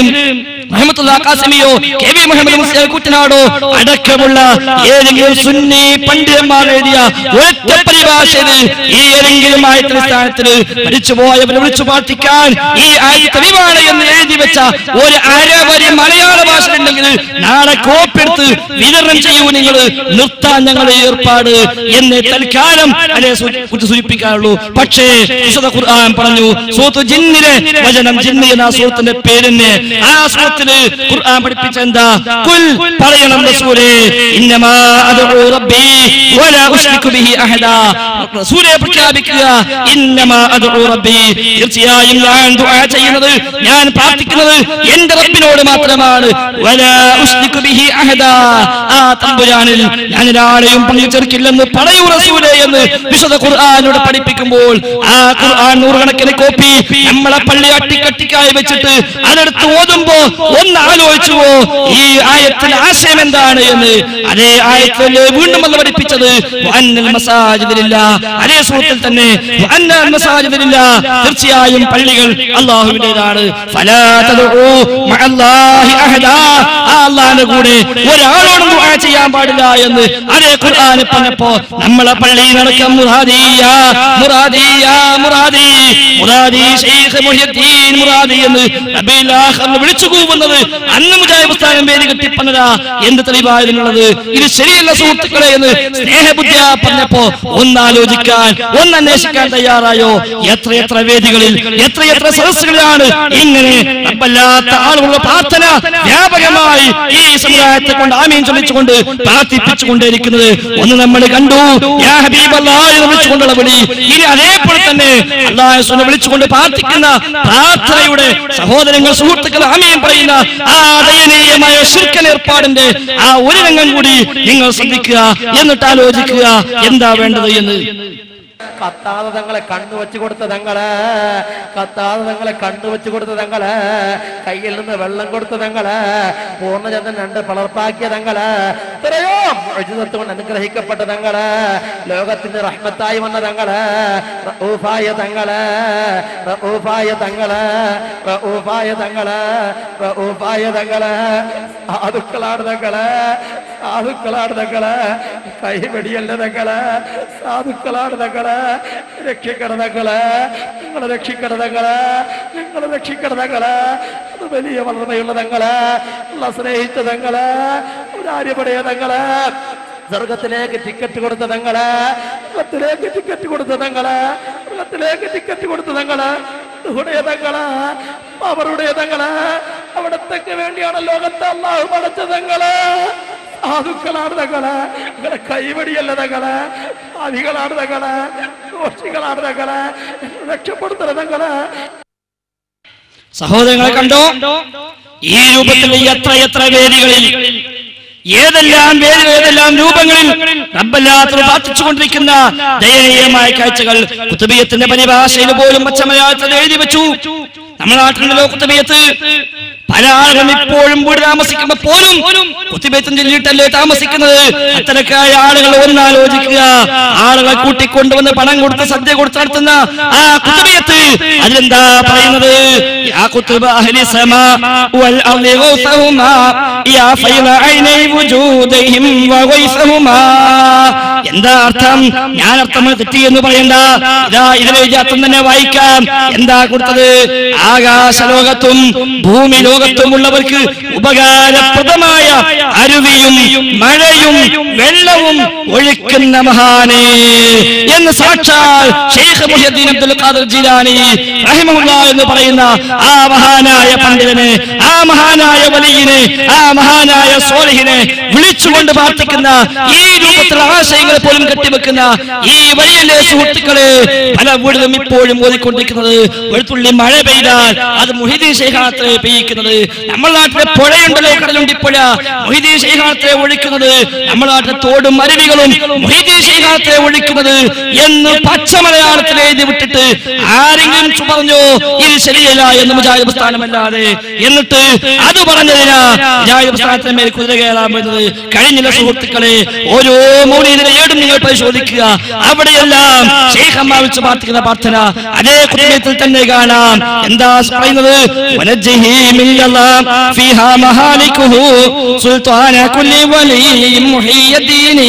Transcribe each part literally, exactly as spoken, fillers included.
മുഹമ്മദ് ഖാസിമിയോ K V Muhammad Musliyar കുട്ടനാടോ അടക്കമുള്ള ഏതെങ്കിലും സുന്നി പണ്ഡിതന്മാർ എഴുതിയ ഒറ്റ പരിഭാഷയിൽ ഈ ഏതെങ്കിലും ആയത്തിന്റെ സ്ഥാനത്തിന് മരിച്ചുപോയവരെ വിളിച്ചു പ്രാർത്ഥിക്കാൻ ഈ ആയത്ത് തെളിവാണ് എന്ന് എഴുതി വെച്ച ഒരു അരവരി മലയാള ഭാഷ ഉണ്ടെങ്കിൽ നാളെ കോപ്പിയെടുത്ത് വിതരണം ചെയ്യൂ, നിങ്ങൾ നിർത്താൻ ഞങ്ങളുടെ ഏർപ്പാട് എന്ന് തൽക്കാലം അല്ലെ സൂചിപ്പിക്കാറുള്ളൂ. പക്ഷേ വിശുദ്ധ ഖുർആൻ പറഞ്ഞു, സൂറത്ത് ജിന്നിലെ വചനം, ജിന്ന് എന്ന സൂറത്തിന്റെ പേരിന് ആ സൂറത്തില് ഖുർആൻ പഠിപ്പിച്ച എന്താ? ഖുൽ പറയണം റസൂലേ, ഇന്നമാ അദ്ഉ റബ്ബി വലാ ഉശ്രികു ബിഹി അഹദാ. റസൂലേ പ്രഖ്യാപിക്കുക, ഇന്നമാ അദ്ഉ റബ്ബി, തീർച്ചയായും ഞാൻ ദുആ ചെയ്യുന്നത്, ഞാൻ പ്രാർത്ഥിക്കുന്നത് എന്റെ റബ്ബിനോട് മാത്രമാണ്. വലാ ഉശ്രികു ബിഹി അഹദാ, ആ തമ്പുരാനിൽ ഞാൻ ഒരാളെയും പങ്കു ചേർക്കില്ലെന്ന് പറയൂ റസൂലേ എന്ന് വിശുദ്ധ ഖുർആനോട് പഠിപ്പിക്കുമ്പോൾ ആ ഖുർആൻ നൂറുകണക്കിന് കോപ്പി നമ്മളെ പള്ളി അട്ടിക്കട്ടിക്കായി വെച്ചിട്ട് അതെടുത്ത് ഓതുമ്പോ ഒന്ന് ആലോചിച്ചുവോ ഈ ആയത്തിന്റെ ആശയം എന്താണ് എന്ന്? അതേ ആയത്തിൽ വീണ്ടും അത് പഠിപ്പിച്ചത് അതേ സൂറത്തിൽ തന്നെ തീർച്ചയായും പള്ളികൾ അല്ലാഹുവിന്റേതാണ്. അല്ലാഹുവിന്റെ കൂടെ ഒരാളോടും ദുആ ചെയ്യാൻ പാടില്ല എന്ന് അതേ ഖുർആൻ പറഞ്ഞപ്പോ നമ്മളെ പള്ളി നടക്കം മുറാദിയ മുറാദിയ മുറാദി മുറാദി ശൈഖ് മുഹ്യിദ്ദീൻ മുറാദി എന്ന് റബീഉൽ ആഖിർ വിളിച്ചു കൂവുന്നത് അന്ന് മുജാഹിദ് പ്രസ്ഥാനം വേദി കെട്ടിപ്പന്നതാ. എന്ത് തെളിവായിരുന്നുള്ളത്? ഇത് ശരിയല്ല സുഹൃത്തുക്കളെ എന്ന് സ്നേഹബുദ്ധിയാ പറഞ്ഞപ്പോ ഒന്നാലോചിക്കാൻ, ഒന്നന്വേഷിക്കാൻ തയ്യാറായോ? എത്രയെത്ര വേദികളിൽ, എത്രയെത്ര സദസ്സുകളിലാണ് ഇങ്ങനെ റബ്ബല്ലാത്ത ആളുകളുടെ പ്രാർത്ഥന വ്യാപകമായി ഈ സമുദായത്തെ കൊണ്ട് ആമീൻ ചൊല്ലിച്ചുകൊണ്ട് പ്രാർത്ഥിപ്പിച്ചുകൊണ്ടേയിരിക്കുന്നത് ഒന്ന് നമ്മൾ കണ്ടു. യാ ഹബീബല്ലാഹ് എന്ന് വിളിച്ചുകൊണ്ടുള്ള വിളി. ഇനി അതേപോലെ തന്നെ അല്ലാഹുവിനെ വിളിച്ചുകൊണ്ട് പ്രാർത്ഥിക്കുന്ന പ്രാർത്ഥനയുടെ സഹോദരങ്ങൾ, സുഹൃത്തുക്കൾ ആമീൻ പറയുന്ന ആ ദയനീയമായ ശിർക്കൻ ഏർപ്പാടിന്റെ ആ ഒരു രംഗം കൂടി നിങ്ങൾ ശ്രദ്ധിക്കുക, എന്നിട്ട് ആലോചിക്കുക എന്താ വേണ്ടത് എന്ന്. കത്താതെ തങ്ങളെ കണ്ണു വെച്ചു കൊടുത്ത തങ്ങള്, കത്താതെ തങ്ങളെ കണ്ണു വെച്ചു കൊടുത്ത തങ്ങള്, കയ്യിൽ നിന്ന് വെള്ളം കൊടുത്ത തങ്ങള്, പൂർണ്ണചന്ദ്രൻ രണ്ട് പളർപ്പാക്കിയ തങ്ങള്, ഇത്രയോ മോചിതത്വം കൊണ്ട് അനുഗ്രഹിക്കപ്പെട്ട തങ്ങള്, ലോകത്തിന്റെ റഹ്മത്തായി വന്ന തങ്ങള്, റഊഫായ തങ്ങള്, റഊഫായ തങ്ങള്, റഊഫായ തങ്ങള്, റഊഫായ തങ്ങള്, സാധുക്കളാണ് തങ്ങള്, സാധുക്കളാണ് തങ്ങള്, കൈവെടിയല്ല തങ്ങള്, സാധുക്കളാണ് തങ്ങള്, രക്ഷിക്കണതങ്ങള്, നിങ്ങളെ രക്ഷിക്കണതങ്ങള്, നിങ്ങളെ രക്ഷിക്കണതങ്ങള്, അത് വലിയ വളർമയുള്ള തങ്ങള്, സ്നേഹിച്ച തങ്ങള്, ഒരാര്യപടയ തങ്ങള്, സ്വർഗത്തിലേക്ക് ടിക്കറ്റ് കൊടുത്ത തങ്ങള്, സ്വർഗത്തിലേക്ക് ടിക്കറ്റ് കൊടുത്ത തങ്ങള്, സ്വർഗത്തിലേക്ക് ടിക്കറ്റ് കൊടുത്ത തങ്ങള്, ഹൃദയതങ്ങള്, അവരുടെ തങ്ങള്, അവിടത്തേക്ക് വേണ്ടിയാണ് ലോകത്തെ അല്ലാഹു പടച്ച തങ്ങള്. സാധുക്കളാണ് തങ്ങള്, നിങ്ങളെ കൈവടിയല്ല തങ്ങള്, അധികളാണ് തങ്ങള്, ദോഷികളാണ് തങ്ങള്, രക്ഷപ്പെടുത്തുന്ന തങ്ങള്. സഹോദരങ്ങളെ കണ്ടോ? ഈ രൂപത്തിൽ എത്ര എത്ര വേദികളിൽ, ഏതെല്ലാം വേദികൾ, ഏതെല്ലാം രൂപങ്ങളിൽ റബ്ബല്ലാഹു പ്രാർത്ഥിച്ചുകൊണ്ടിരിക്കുന്ന ദയനീയമായ കാഴ്ചകൾ കുത്തുബിയത്തിന്റെ പരിഭാഷയിൽ പോലും പച്ച മലയാളത്തിൽ എഴുതി വെച്ചു. നമ്മുടെ നാട്ടിലുള്ള കുത്തുബിയത്ത് പല ആളുകളും ഇപ്പോഴും വീട് താമസിക്കുമ്പോ പോലും കുത്തുബിയത്തും ചൊല്ലിയിട്ടല്ലേ താമസിക്കുന്നത്. അത്തരക്കായ ആളുകൾ ഒന്നാലോചിക്കുക. ആളുകളെ കൂട്ടിക്കൊണ്ടുവന്ന് പണം കൊടുത്ത് സദ്യ കൊടുത്ത് നടത്തുന്ന ആ കുത്തുബിയത്ത് അതിലെന്താ പറയുന്നത്? യാ കുത്തുബ അഹ്ലി സമാ വൽ അർളി ഗൗസഹുമാ യാ ഫൈല ഐനൈ വുജൂദിഹിം വഗൈസഹുമാ. എന്താ അർത്ഥം? ഞാൻ അർത്ഥം തെറ്റി എന്ന് പറയണ്ട. ഇതാ ഇതിലെ അർത്ഥം തന്നെ വായിക്കാം. എന്താ കൊടുത്തത്? ആകാശലോകത്തും ഭൂമി ലോകത്തുമുള്ളവർക്ക് ഉപകാരപ്രദമായ അരുവിയും മഴയും വെള്ളവും ഒഴുക്കുന്ന മഹാനെ എന്ന് സാക്ഷാൽ ശൈഖ് മുഹ്യിദ്ദീൻ അബ്ദുൽ ഖാദിർ ജീലാനി റഹിമഹുല്ലാഹ് എന്ന് പറയുന്ന ആ മഹാനായ പണ്ഡിതനെ, ആ മഹാനായ വലിയനെ, ആ മഹാനായ സ്വാലിഹിനെ വിളിച്ചുകൊണ്ട് പ്രാർത്ഥിക്കുന്ന ഈ രൂപത്തിലുള്ള ആശയങ്ങൾ പോലും കെട്ടിവെക്കുന്ന ഈ വലിയ സുഹൃത്തുക്കളെ പല വീടുകളും ഇപ്പോഴും ഓതിക്കൊണ്ടിരിക്കുന്നത്. വെളുത്തുള്ളി മഴ പെയ്താൽ അത് മുഹ്യിദ്ദീൻ ശൈഖാണത്രേ പെയ്യിക്കുന്നത്. നമ്മുടെ നാട്ടിലെ പുഴയുണ്ടല്ലോ, കടലുണ്ടി പുഴ, മുഹ്യിദ്ദീൻ ശൈഖാണത്രേ ഒഴിക്കുന്നത്. നമ്മുടെ നാട്ടിലെ തോടും അരുവികളും മുഹ്യിദ്ദീൻ ശൈഖാണത്രേ ഒഴിക്കുന്നത് എന്ന് പച്ച മലയാളത്തിൽ എഴുതി വിട്ടിട്ട് ആരെങ്കിലും പറഞ്ഞോ ഇത് ശരിയല്ല എന്ന് മുജാഹിദ് പ്രസ്ഥാനമല്ലാതെ, എന്നിട്ട് അത് പറഞ്ഞതിനാ മുജാഹിദ് പ്രസ്ഥാനത്തിന് മേൽ കുതിര കയറാൻ വരുന്നത്. കഴിഞ്ഞില്ല സുഹൃത്തുക്കളെ, ഓരോ മൗലീദിനെ പലയിടം നിങ്ങൾ പരിശോധിക്കുക, അവിടെയെല്ലാം ശൈഖന്മാർ വിളിച്ച് പ്രാർത്ഥിക്കുന്ന പ്രാർത്ഥന അതേ കുത്തുബിയത്തിൽ തന്നെ കാണാം. എന്താ പറയുന്നത്? വനജ്ജിഹി മിനല്ലാഹ് ഫീഹാ മഹാലികുഹു സുൽത്താന കുല്ലി വലിയ്യിൻ മുഹിയ്യദ്ദീനി.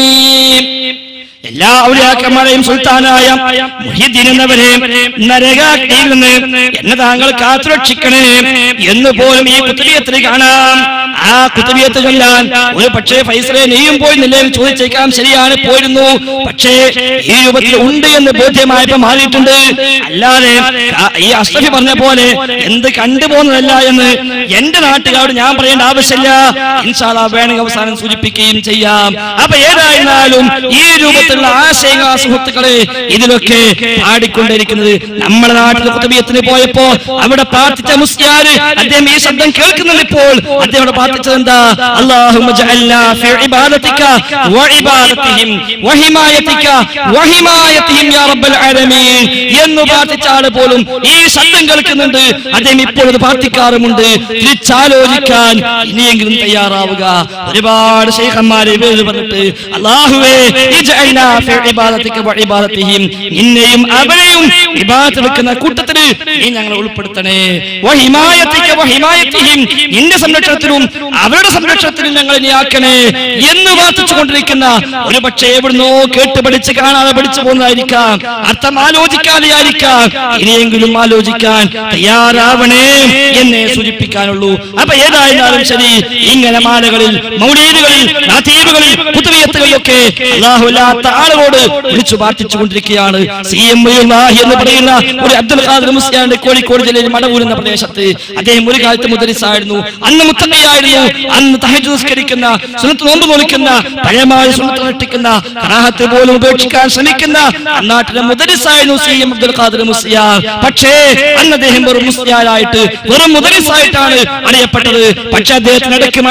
എല്ലാ ഔലിയാക്കന്മാരെയും സുൽത്താനായ മുഹിയുദ്ദീൻ എന്നവരെ നരകാഗ്നിയിൽ നിന്ന് എന്നെ താങ്കൾ കാത്തുരക്ഷിക്കണേ എന്ന് പോലും ഈ കുത്തുബിയത്തിൽ കാണാം. ആ കുത്തുബിയത്ത് ചൊല്ലാൻ ഒരു പക്ഷേ ഫൈസലെ നീയും പോയി നിലയിൽ ചോദിച്ചേക്കാം, ശരിയാണ് പോയിരുന്നു, പക്ഷേ ഈ രൂപത്തിൽ ഉണ്ട് എന്ന് ബോധ്യമായപ്പോ മാറിയിട്ടുണ്ട്. അല്ലാതെ ഈ അഷ്റഫി പറഞ്ഞ പോലെ എന്ത് കണ്ടുപോകുന്നതല്ല എന്ന് എന്റെ നാട്ടുകാരോട് ഞാൻ പറയേണ്ട ആവശ്യമില്ല. ഇൻഷാ അല്ലാഹ് വേണമെങ്കിൽ അവസാനം സൂചിപ്പിക്കുകയും ചെയ്യാം. അപ്പൊ ഏതായിരുന്നാലും ഈ രൂപത്തിൽ ആശയങ്ങൾ സുഹൃത്തുക്കളെ ഇതിലൊക്കെ പാടിക്കൊണ്ടിരിക്കുന്നത് നമ്മുടെ നാട്ടിലെ കുത്തുബിയത്തിന് പോയപ്പോ അവിടെ പ്രാർത്ഥിച്ച മുസ്ലിയാര് അദ്ദേഹം ഈ ശബ്ദം കേൾക്കുന്നുണ്ട്. ഇപ്പോൾ അദ്ദേഹം പ്രാർത്ഥിച്ചത് എന്താ? അല്ലാഹുമ്മ ജഅൽനാ ഫീ ഇബാദതിക വഇബാദതിഹിം വഹിമായതിക വഹിമായതിഹിം യാ റബ്ബൽ ആലമീൻ എന്ന് പ്രാർത്ഥിച്ച ആള് പോലും ഈ ശബ്ദം കേൾക്കുന്നുണ്ട്. അദ്ദേഹം ഇപ്പോൾ ഇത് പ്രാർത്ഥിക്കാറുമുണ്ട്. തിരിച്ചാലോചിക്കാൻ ഇനിയെങ്കിലും തയ്യാറാവുക. ഒരുപാട് ശൈഖന്മാരെ പേര് പറഞ്ഞിട്ട് അല്ലാഹുവേ ഇജഅൽനാ ഫീ ഇബാദതിക വഇബാദതിഹിം, നിന്നെയും അവരെയും ഇബാദത്ത് വെക്കുന്ന കൂട്ടത്തിൽ നീ ഞങ്ങളെ ഉൾപ്പെടുത്തണേ. വഹിമായതിക വഹിമായതിഹിം, നിന്റെ സംരക്ഷണത്തിലും അവരുടെ സംരക്ഷണത്തിലും ഞങ്ങളെ നീ ആക്കണേ എന്ന് പ്രാർത്ഥിച്ചുകൊണ്ടിരിക്കുന്ന ഒരു പക്ഷേ എവിടുന്നോ കേട്ട് പഠിച്ച് കാണാതെ പഠിച്ചു പോകുന്നതായിരിക്കാം, അർത്ഥം ആലോചിക്കാതെ ആയിരിക്കാം. ഇനിയെങ്കിലും ആലോചിക്കാൻ തയ്യാറാവണേ എന്നേ സൂചിപ്പിക്കാനുള്ളൂ. അപ്പൊ ഏതായിരുന്നാലും ശരി, ഇങ്ങനെ മാലകളിൽ മൗലീദുകളിൽ ഖതീബുകളിൽ കുതുബിയത്തുകളിലൊക്കെ അല്ലാഹുല്ലാത്ത ആളോട് വിളിച്ചു പ്രാർത്ഥിച്ചുകൊണ്ടിരിക്കുകയാണ്. സി എം എന്ന് പറയുന്ന ഒരു അബ്ദുൽ ഖാദിർ മുസ്ലിയാന്റെ കോഴിക്കോട് ജില്ലയിൽ മടവൂർ എന്ന പ്രദേശത്ത് അദ്ദേഹം ഒരു കാലത്ത് മുദരിസായിരുന്നു. അന്ന് മുത്തഖിയായിരുന്നു. അന്ന് തഹജ്ജുദ് നിസ്കരിക്കുന്ന, സുന്നത്ത് നോമ്പ് നോൽക്കുന്ന, പഴയമായ സുന്നത്ത് അനുഷ്ഠിക്കുന്ന, കറാഹത്ത് പോലും ഉപേക്ഷിക്കാൻ ശ്രമിക്കുന്ന നാട്ടിലെ മുദരിസായിരുന്നു സി എം അബ്ദുൽ ഖാദിർ മുസ്ലിയാർ. പക്ഷേ അന്ന് അദ്ദേഹം വെറും മുസ്ലിയാരായിട്ട് വെറും മുദരിസായിട്ടാണ് അറിയപ്പെട്ടത്. പക്ഷെ അദ്ദേഹത്തിനിടയ്ക്ക്